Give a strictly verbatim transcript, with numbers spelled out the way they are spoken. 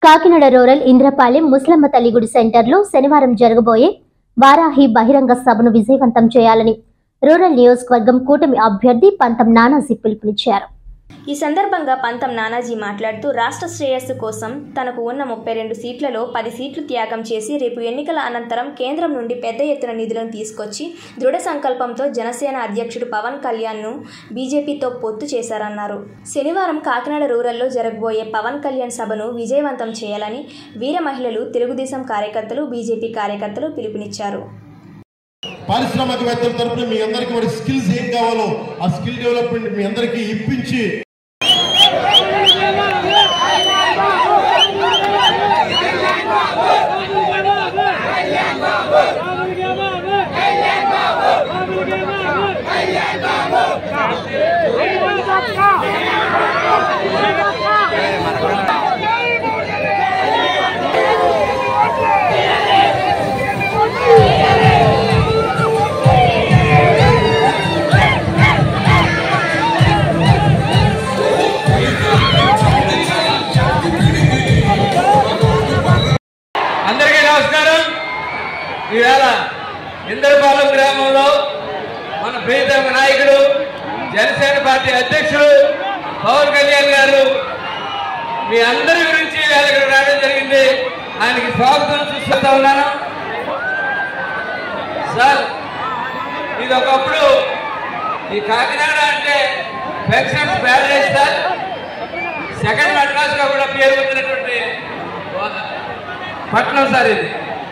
Kakinada rural Indrapalem ముస్లమ్మ తల్లి గుడి సెంటర్లో శనివారం జరగబోయే వారాహి బహిరంగ సభను విజయవంతం చేయాలని రూరల్ నియోజకవర్గం కూటమి అభ్యర్థి పంతం నానాజీ పిలుపునిచ్చారు. ఈ సందర్భంగా పంతం నానాజీ మాట్లాడుతూ రాష్ట్ర శ్రేయస్సు కోసం తనకు ఉన్న ముప్పై రెండు సీట్లలో పది సీట్లు త్యాగం చేసి రేపు ఎన్నికల అనంతరం కేంద్రం నుండి పెద్ద ఎత్తున నిధులను తీసుకొచ్చి దృఢ సంకల్పంతో జనసేన అధ్యక్షుడు పవన్ కళ్యాణ్ను బీజేపీతో పొత్తు చేశారన్నారు. శనివారం కాకినాడ రూరల్లో జరగబోయే పవన్ కళ్యాణ్ సభను విజయవంతం చేయాలని వీర మహిళలు, తెలుగుదేశం కార్యకర్తలు, బీజేపీ కార్యకర్తలు పిలుపునిచ్చారు. పారిశ్రామికవేత్తల తరపున మీ అందరికీ మరి స్కిల్స్ ఏం కావాలో ఆ స్కిల్ డెవలప్మెంట్ మీ అందరికీ ఇప్పించి ఈవేళ ఇంద్రపాలెం గ్రామంలో మన ప్రియతమ నాయకుడు జనసేన పార్టీ అధ్యక్షుడు పవన్ కళ్యాణ్ గారు మీ అందరి గురించి వేళ ఇక్కడ రావడం జరిగింది. ఆయనకి స్వాగతం చూస్తూ ఉన్నాను. సార్, ఇది ఒకప్పుడు ఈ కాకినాడ అంటే పెన్షన్స్ ప్యారడైజ్ సార్, సెకండ్ మద్రాసుగా కూడా పేరు పొందినటువంటి పట్టణం సార్ ఇది.